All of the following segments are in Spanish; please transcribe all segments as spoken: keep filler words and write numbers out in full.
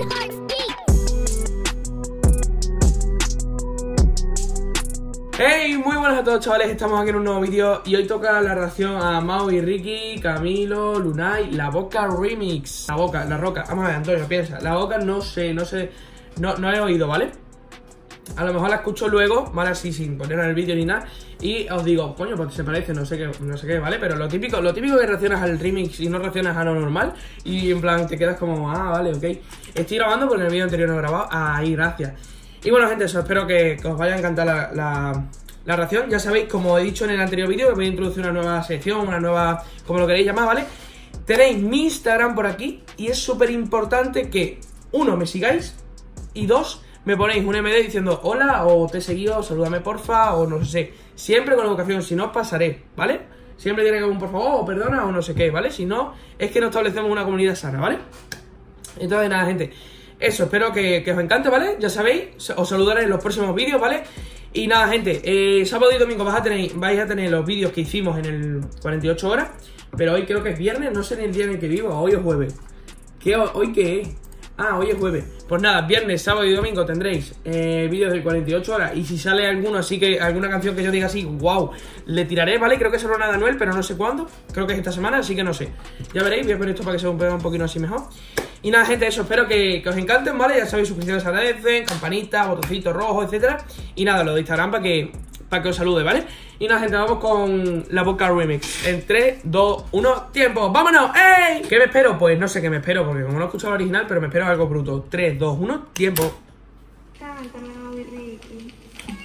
Hey, muy buenas a todos, chavales, estamos aquí en un nuevo vídeo y hoy toca la reacción a Mau y Ricky, Camilo, Lunay, La Boca Remix. La Boca, La Roca, vamos a ver, Antonio, piensa. La Boca no sé, no sé, no, no he oído, ¿vale? A lo mejor la escucho luego, ¿vale? Así sin poner en el vídeo ni nada. Y os digo, coño, pues se parece, no sé qué, no sé qué, ¿vale? Pero lo típico, lo típico que reaccionas al remix y no reaccionas a lo normal. Y en plan te quedas como, ah, vale, ok. Estoy grabando porque en el vídeo anterior no he grabado. Ahí, gracias. Y bueno, gente, eso, espero que, que os vaya a encantar la, la, la reacción. Ya sabéis, como he dicho en el anterior vídeo, que voy a introducir una nueva sección, una nueva, como lo queréis llamar, ¿vale? Tenéis mi Instagram por aquí y es súper importante que, uno, me sigáis y dos, me ponéis un M D diciendo hola o te he seguido, salúdame porfa o no sé. Siempre con educación, si no os pasaré, ¿vale? Siempre tiene que haber un por favor o perdona o no sé qué, ¿vale? Si no, es que no establecemos una comunidad sana, ¿vale? Entonces nada, gente, eso, espero que, que os encante, ¿vale? Ya sabéis, os saludaré en los próximos vídeos, ¿vale? Y nada, gente, eh, sábado y domingo vais a, tener, vais a tener los vídeos que hicimos en el cuarenta y ocho horas. Pero hoy creo que es viernes, no sé ni el día en el que vivo, hoy es jueves. ¿Qué, ¿Hoy qué es? Ah, hoy es jueves. Pues nada, viernes, sábado y domingo tendréis eh, vídeos del cuarenta y ocho horas. Y si sale alguno así que alguna canción que yo diga así, wow, le tiraré, ¿vale? Creo que será una de Anuel, pero no sé cuándo. Creo que es esta semana, así que no sé. Ya veréis, voy a poner esto para que se vea un poquito así mejor. Y nada, gente, eso, espero que, que os encanten, ¿vale? Ya sabéis, suscripciones agradecen, campanita, botoncito rojo, etcétera. Y nada, lo de Instagram para que, para que os salude, ¿vale? Y nada, gente, vamos con La Boca Remix. En tres, dos, uno, tiempo, ¡vámonos! ¡Ey! ¿Qué me espero? Pues no sé qué me espero, porque como no he escuchado el original, pero me espero algo bruto. tres, dos, uno, tiempo. Cántamelo, mi Ricky.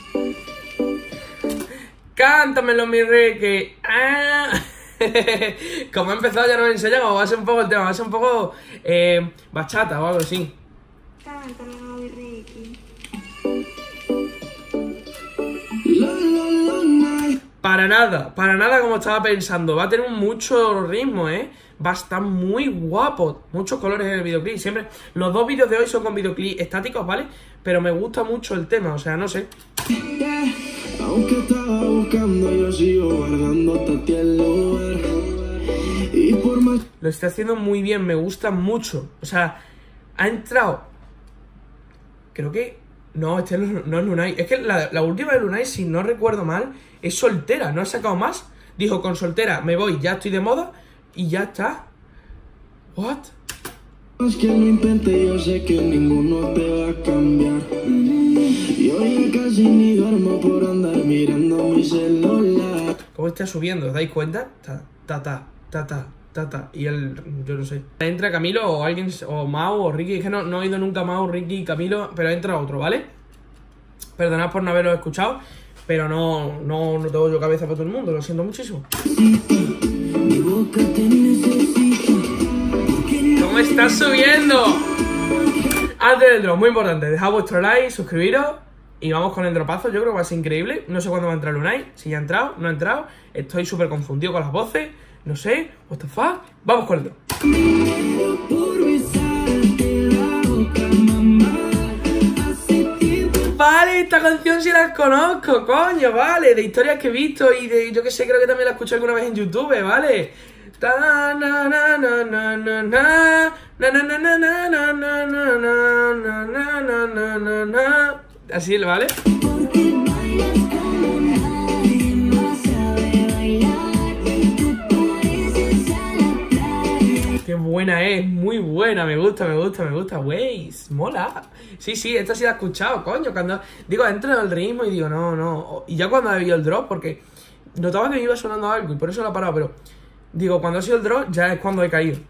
Cántamelo, mi Ricky. ¡Ah! Como ha empezado ya nos enseñamos, va a ser un poco el tema, va a ser un poco eh, bachata o algo así. Cántamelo, mi Ricky. Para nada, para nada como estaba pensando. Va a tener mucho ritmo, ¿eh? Va a estar muy guapo. Muchos colores en el videoclip. Siempre, los dos vídeos de hoy son con videoclip estáticos, ¿vale? Pero me gusta mucho el tema, o sea, no sé. Aunque estaba buscando, yo sigo guardándote a ti el lugar. Y por más... Lo está haciendo muy bien, me gusta mucho. O sea, ha entrado... Creo que... No, este no, no es Lunay. Es que la, la última de Lunay, si no recuerdo mal, es soltera. No ha sacado más. Dijo, con soltera me voy, ya estoy de moda. Y ya está. ¿What? Es que lo intente, yo sé que ninguno te va a cambiar. Yo ya casi ni duermo por andar mirando mi celular. ¿Cómo está subiendo? ¿Os dais cuenta? Ta, ta, ta, ta, ta, ta, ta. Y él, yo no sé. Entra Camilo o alguien, o Mau o Ricky. Es que no, no he oído nunca Mau, Ricky y Camilo, pero entra otro, ¿vale? Perdonad por no haberlo escuchado, pero no, no, no tengo yo cabeza para todo el mundo, lo siento muchísimo. Mi boca te necesita. ¿Cómo está subiendo? Antes del drop, muy importante, dejad vuestro like, suscribiros y vamos con el dropazo. Yo creo que va a ser increíble. No sé cuándo va a entrar Lunay, si ya ha entrado, no ha entrado. Estoy súper confundido con las voces, no sé, what the fuck. Vamos con el drop. Vale, esta canción sí la conozco, coño, vale. De historias que he visto y de, yo que sé, creo que también la escuché alguna vez en YouTube, vale. Ta na na na na na na na na na na na na na na na na na na. Así, ¿vale? Qué buena es, muy buena, me gusta, me gusta, me gusta, Waze, mola. Sí, sí, esta sí la he escuchado, coño, cuando, digo, entro en el ritmo y digo, no, no, y ya cuando había el drop, porque notaba que me iba sonando algo y por eso lo he parado, pero, digo, cuando ha sido el drop, ya es cuando he caído.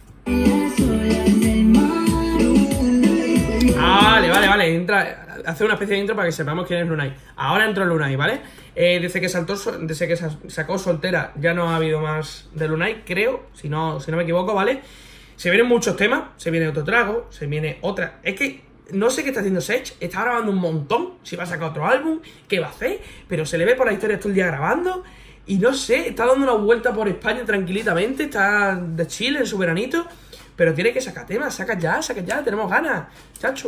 Ah, vale, vale, vale, entra, hace una especie de intro para que sepamos quién es Lunay. Ahora entró Lunay, ¿vale? Eh, desde que saltó, desde que sacó soltera ya no ha habido más de Lunay, creo, si no, si no me equivoco, ¿vale? Se vienen muchos temas, se viene otro trago, se viene otra... Es que no sé qué está haciendo Sech, está grabando un montón, si va a sacar otro álbum, qué va a hacer, pero se le ve por la historia todo el día grabando y no sé, está dando una vuelta por España tranquilamente, está de Chile en su veranito, pero tiene que sacar temas, saca ya, saca ya, tenemos ganas, chacho.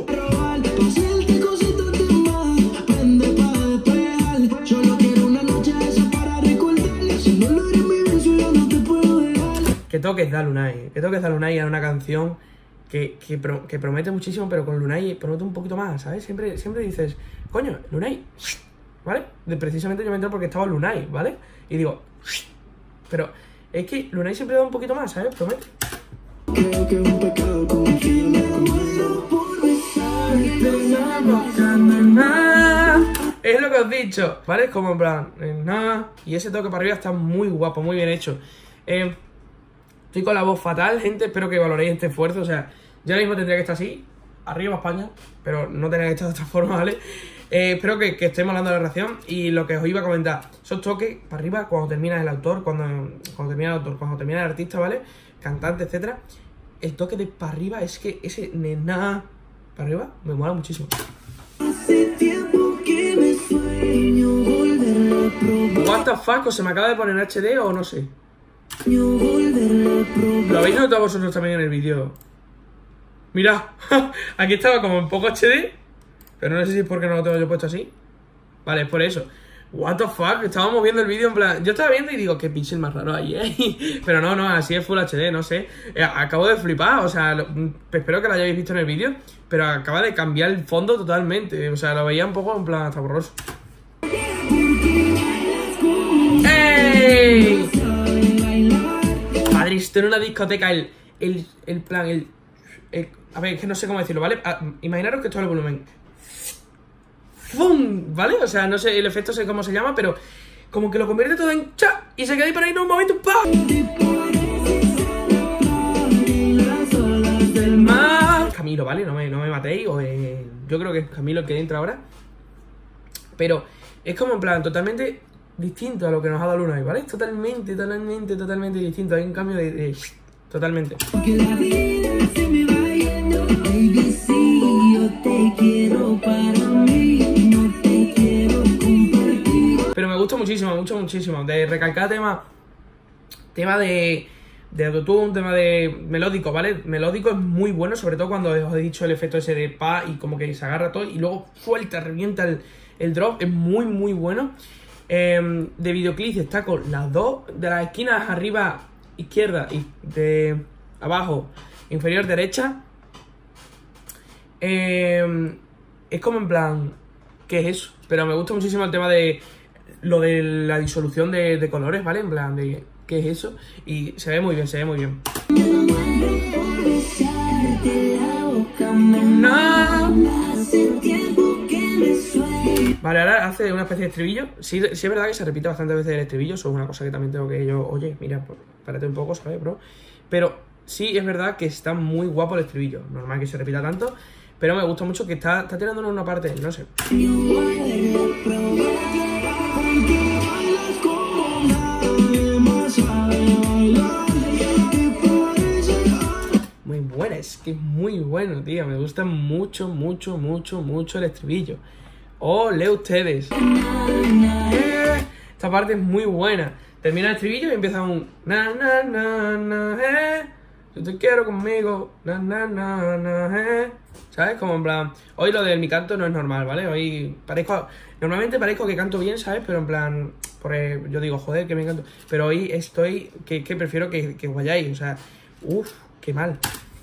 ¿Qué toques da Lunay? ¿Qué toques da Lunay a una canción que, que, pro, que promete muchísimo, pero con Lunay promete un poquito más, ¿sabes? Siempre, siempre dices, coño, Lunay, ¿vale? De, precisamente yo me entero porque estaba Lunay, ¿vale? Y digo, pero es que Lunay siempre da un poquito más, ¿sabes? Promete. Creo que es un pecado confiarme por Es lo que os he dicho, ¿vale? Es como en plan, eh, nada. Y ese toque para arriba está muy guapo, muy bien hecho. Eh, estoy con la voz fatal, gente. Espero que valoréis este esfuerzo. O sea, yo ahora mismo tendría que estar así, arriba España, pero no tendría que estar de otra forma, ¿vale? Eh, espero que, que estemos hablando de la reacción. Y lo que os iba a comentar, esos toques para arriba cuando termina el autor, cuando, cuando termina el autor, cuando termina el artista, ¿vale? Cantante, etcétera. El toque de para arriba es que ese nena para arriba me mola muchísimo. Hace tiempo que me sueño volver a probar. What the fuck, ¿o se me acaba de poner en H D o no sé? Volver a probar. ¿Lo habéis notado vosotros también en el vídeo? Mirad, aquí estaba como en poco H D, pero no sé si es porque no lo tengo yo puesto así. Vale, es por eso. What the fuck, estábamos viendo el vídeo en plan... Yo estaba viendo y digo, qué pixel más raro ahí, ¿eh? Pero no, no, así es Full H D, no sé. Eh, acabo de flipar, o sea, lo, espero que lo hayáis visto en el vídeo, pero acaba de cambiar el fondo totalmente. O sea, lo veía un poco en plan hasta borroso. ¡Ey! Padre, esto era una discoteca, el... El, el plan, el, el... A ver, es que no sé cómo decirlo, ¿vale? Ah, imaginaros que esto es el volumen. ¡Fum! ¿Vale? O sea, no sé el efecto, sé cómo se llama, pero como que lo convierte todo en cha y se queda ahí por ahí en un momento. ¡Pam! Camilo, ¿vale? No me, no me matéis. O, eh, yo creo que es Camilo el que entra ahora. Pero es como en plan totalmente distinto a lo que nos ha dado Lunay, ¿vale? Es totalmente, totalmente, totalmente distinto. Hay un cambio de... de totalmente. Que la vida se me va yendo, baby, sí, yo te quiero para mí. Pero me gusta muchísimo, mucho, muchísimo. De recalcar tema Tema de De autotune, tema de melódico, ¿vale? Melódico es muy bueno, sobre todo cuando os he dicho el efecto ese de pa y como que se agarra todo y luego suelta, revienta el, el drop. Es muy, muy bueno. eh, De videoclip está con las dos de las esquinas arriba izquierda y de abajo inferior derecha. eh, Es como en plan, ¿qué es eso? Pero me gusta muchísimo el tema de lo de la disolución de, de colores, ¿vale? En plan de, ¿qué es eso? Y se ve muy bien, se ve muy bien. No. Vale, ahora hace una especie de estribillo. Sí, sí es verdad que se repite bastantes veces el estribillo. Eso es una cosa que también tengo que yo... Oye, mira, pues, párate un poco, ¿sabes, bro? Pero sí es verdad que está muy guapo el estribillo. Normal que se repita tanto, pero me gusta mucho que está, está tirándonos una parte, no sé. Muy buena, es que es muy bueno, tío. Me gusta mucho, mucho, mucho, mucho el estribillo. ¡Ole ustedes! Esta parte es muy buena. Termina el estribillo y empieza un... Na, na, na, na, eh. Yo te quiero conmigo. Na, na, na, na, eh. ¿Sabes? Como en plan... Hoy lo de mi canto no es normal, ¿vale? Hoy parezco... Normalmente parezco que canto bien, ¿sabes? Pero en plan... Porque yo digo, joder, que me canto. Pero hoy estoy... Que, que prefiero que, que os vayáis. O sea... Uff, qué mal.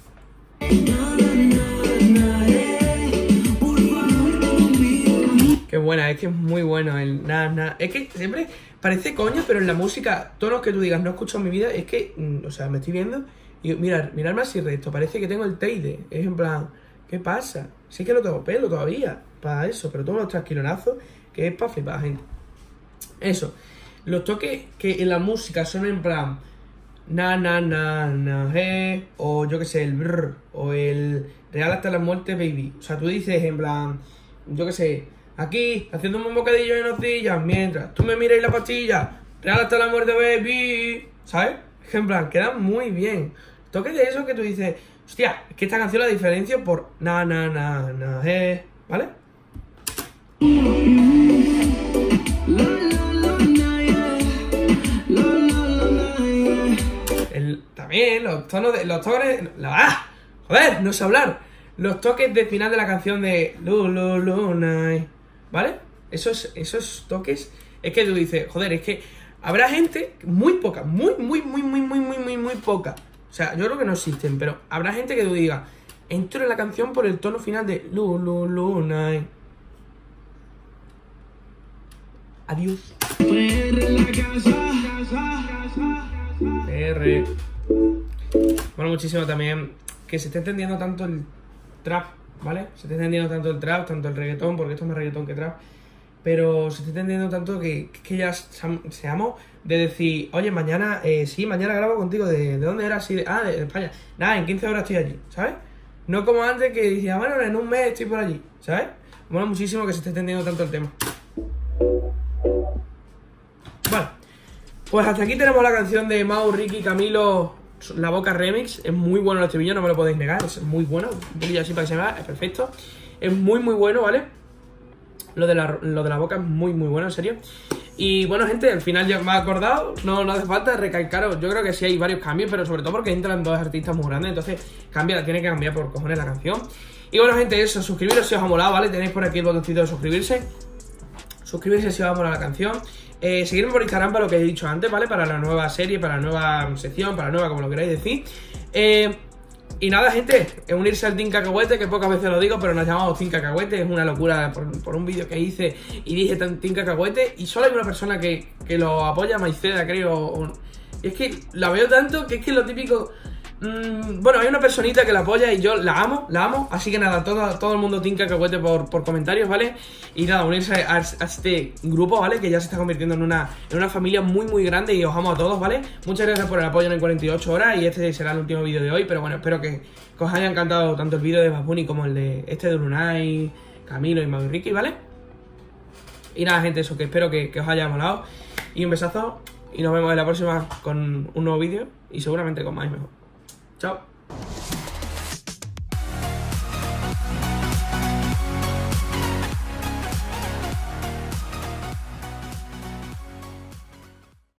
Qué buena, es que es muy bueno el na, na. Es que siempre parece coño, pero en la música, tonos que tú digas, no he escuchado en mi vida, es que, o sea, me estoy viendo y mirar, mirarme así recto, parece que tengo el teide. Es en plan, ¿qué pasa? Sí que no tengo pelo todavía para eso, pero todos los trasquilonazos que es para flipar, gente. Eso, los toques que en la música son en plan na, na, na, na, eh, o yo que sé, el brr, o el real hasta la muerte, baby. O sea, tú dices en plan, yo que sé, aquí, haciendo un bocadillo de nocillas, mientras tú me miras la pastilla, real hasta la muerte, baby. ¿Sabes? En plan, queda muy bien. Toques de eso que tú dices, hostia, es que esta canción la diferencio por na, na, na, na, eh, ¿vale? El, también los tonos de los toques la, ¡ah! Joder, no sé hablar. Los toques de final de la canción de Lu, Lu, Lunay, ¿vale? Esos, esos toques es que tú dices, joder, es que habrá gente, muy poca, muy, muy, muy, muy, muy, muy, muy, muy poca. O sea, yo creo que no existen, pero habrá gente que tú digas, entro en la canción por el tono final de Lu, Lu, Lunay. Adiós. P R en la casa. P R. Bueno, muchísimo también que se esté entendiendo tanto el trap, ¿vale? Se esté entendiendo tanto el trap, tanto el reggaetón, porque esto es más reggaetón que trap. Pero se esté entendiendo tanto que, que ya seamos de decir, oye, mañana, eh, sí, mañana grabo contigo. ¿De, de dónde eras? Sí, de, ah, de, de España. Nada, en quince horas estoy allí, ¿sabes? No como antes que decía, bueno, en un mes estoy por allí, ¿sabes? Mola muchísimo que se esté entendiendo tanto el tema. Bueno, pues hasta aquí tenemos la canción de Mau, Ricky, Camilo, La Boca Remix. Es muy bueno el estribillo, no me lo podéis negar, es muy bueno. Un poquillo así para que se vea, es perfecto. Es muy muy bueno, ¿vale? Lo de, la, lo de la boca es muy muy bueno, en serio. Y bueno, gente, al final ya me he acordado. No, no hace falta recalcaros. Yo creo que sí hay varios cambios, pero sobre todo porque entran dos artistas muy grandes. Entonces cambia, tiene que cambiar por cojones la canción. Y bueno, gente, eso, suscribiros si os ha molado, ¿vale? Tenéis por aquí el botoncito de suscribirse. Suscribirse si os ha molado la canción. Eh, seguirme por Instagram para lo que he dicho antes, ¿vale? Para la nueva serie, para la nueva sección, para la nueva, como lo queráis decir. Eh... Y nada, gente, unirse al Team Cacahuete, que pocas veces lo digo, pero nos llamamos Team Cacahuete. Es una locura por, por un vídeo que hice y dije Team Cacahuete. Y solo hay una persona que, que lo apoya, Maiceda, creo. Y es que la veo tanto que es que lo típico... Mmm, bueno, hay una personita que la apoya y yo la amo, la amo. Así que nada, todo, todo el mundo Team Cacahuete por, por comentarios, ¿vale? Y nada, unirse a, a este grupo, ¿vale? Que ya se está convirtiendo en una, en una familia muy muy grande y os amo a todos, ¿vale? Muchas gracias por el apoyo en cuarenta y ocho horas y este será el último vídeo de hoy. Pero bueno, espero que, que os haya encantado tanto el vídeo de Bad Bunny como el de este de Lunay, Camilo y Mau y Ricky, ¿vale? Y nada, gente, eso, que espero que, que os haya molado. Y un besazo y nos vemos en la próxima con un nuevo vídeo y seguramente con más y mejor. Chao.